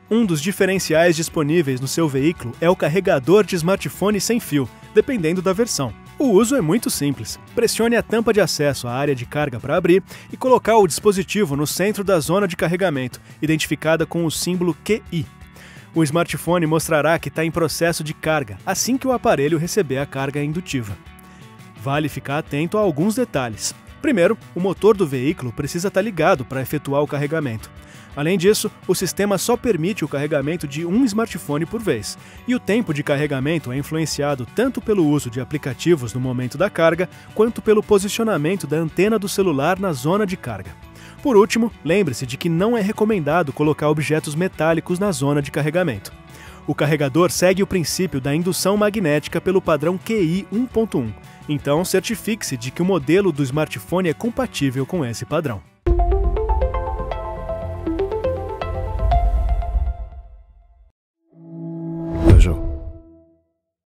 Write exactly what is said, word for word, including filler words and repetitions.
Um dos diferenciais disponíveis no seu veículo é o carregador de smartphone sem fio, dependendo da versão. O uso é muito simples. Pressione a tampa de acesso à área de carga para abrir e colocar o dispositivo no centro da zona de carregamento, identificada com o símbolo Q I. O smartphone mostrará que está em processo de carga assim que o aparelho receber a carga indutiva. Vale ficar atento a alguns detalhes. Primeiro, o motor do veículo precisa estar ligado para efetuar o carregamento. Além disso, o sistema só permite o carregamento de um smartphone por vez, e o tempo de carregamento é influenciado tanto pelo uso de aplicativos no momento da carga, quanto pelo posicionamento da antena do celular na zona de carga. Por último, lembre-se de que não é recomendado colocar objetos metálicos na zona de carregamento. O carregador segue o princípio da indução magnética pelo padrão Q I um ponto um, então certifique-se de que o modelo do smartphone é compatível com esse padrão.